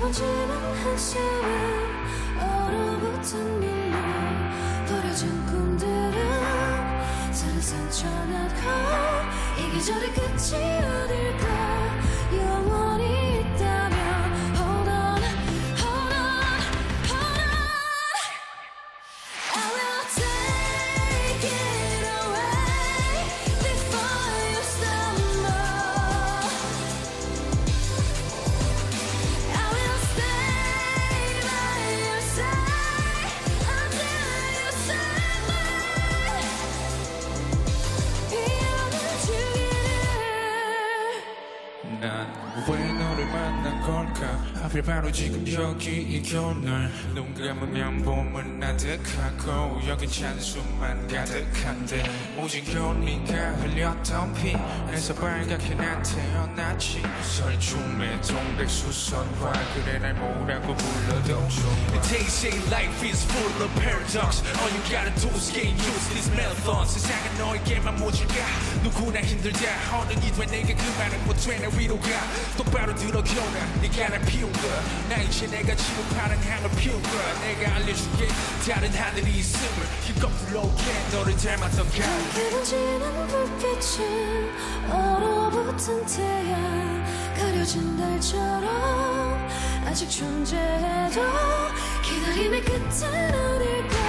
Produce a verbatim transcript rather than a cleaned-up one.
번지는 한숨은 얼어붙은 눈물 버려진 꿈들은 서른 상처나고 이 계절의 끝이 어딜까 영원히 있다면 Hold on, hold on, hold on I will take it away before you stumble I will stay by your side until you say 이어는 주기를 난 왜 너를 만난 걸까 하필 바로 지금 여기 이 겨울날 눈 감으면 봄은 아득하고 여긴 찬수만 가득한데 오직 네가 흘렸던 피에서 빨갛게 난 태어났지 설춤의 동백수선화 그래 날 뭐라고 불러도 좋아 They say life is full of paradox All you gotta do is get used to these marathons 세상은 너에게만 모질까 누구나 힘들다 어른이 돼 내가 그 말은 못돼 날 위로가 똑바로 들어겨라 네가 날 피운 거야 나 이제 내가 지금 파랑향을 피운 거야 내가 알려줄게 다른 하늘이 있음을 힘껏 불러오게 너를 닮았던 가을 함께 번지는 불빛은 얼어붙은 태양 가려진 달처럼 아직 존재해도 기다림의 끝은 어딜까